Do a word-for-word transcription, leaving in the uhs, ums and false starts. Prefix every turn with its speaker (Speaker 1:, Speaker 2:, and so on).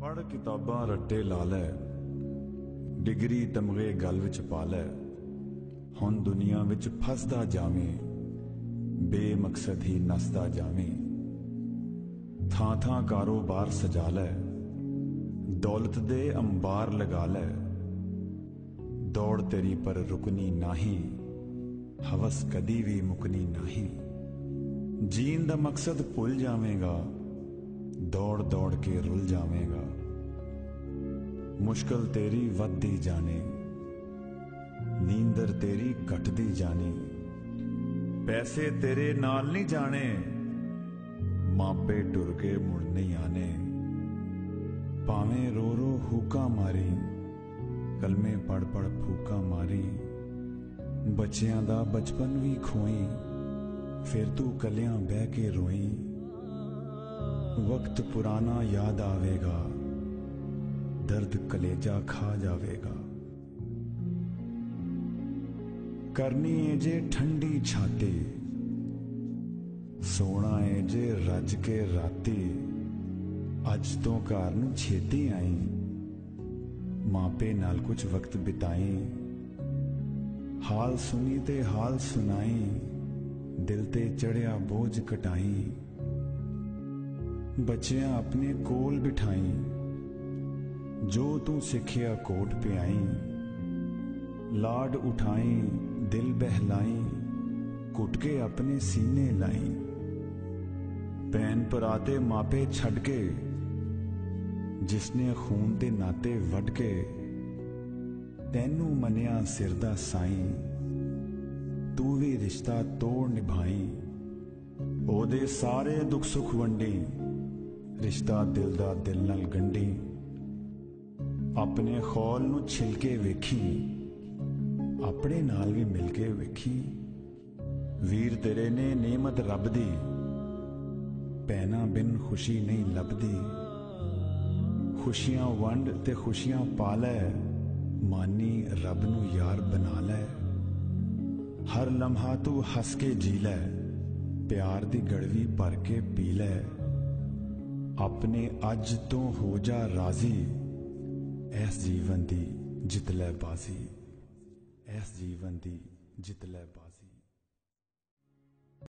Speaker 1: पढ़ किताबां रट्टे ला लै, डिग्री तमगे गल विच पा लै। हुण दुनिया विच फसदा जावें, बेमकसद ही नसदा जावें। थां थां कारोबार सजा लै, दौलत दे अंबार लगा लै। दौड़ तेरी पर रुकनी नाही, हवस कदी भी मुकनी नाही। जीन दा मकसद भुल जावेगा, दौड़ दौड़ के रुल जावेगा। मुश्किल तेरी वधदी जाने, नींदर तेरी घटदी जानी। पैसे तेरे नाल नहीं जाने, मापे टुर के मुड़ नहीं आने। भावें रो रो हुक्का मारी, कलमे पढ़ पढ़ फूका मारी। बच्चियां दा बचपन भी खोई, फिर तू कलियां बह के रोई। वक्त पुराना याद आवेगा, दर्द कलेजा खा जावेगा। करनी है जे ठंडी छाती, सोना है जे रज के राती। अज तो घर नूं छेती आई, मापे नाल कुछ वक्त बिताई। हाल सुनी ते हाल सुनाई, दिल ते चढ़िया बोझ कटाई। बच्चियां अपने कोल बिठाई, जो तू सिखिया कोट पियाई। लाड उठाई दिल बहलाई, कुट के अपने सीने लाई। भैन भराते मापे छड़ के, जिसने खून दे नाते वड के। तैनू मनिया सिर दा साईं, तू भी रिश्ता तोड़ निभाई। ओदे सारे दुख सुख वंडी, रिश्ता दिल दा दिल नाल गंढी। अपने खौल नू छिलके वेखी, अपने नाल भी मिलके वेखी। वीर तेरे ने नेमत रब दी, भैना बिन खुशी नहीं लभदी। खुशियां वंड ते खुशियां पालै, मानी रब नू यार बना लै। हर लम्हा तू हस के जी लै, प्यार दी गड़वी भर के पी लै। अपने अज तो हो जा राजी, इस जीवन दी जित लै बाजी। इस जीवन दी जित लै बाजी।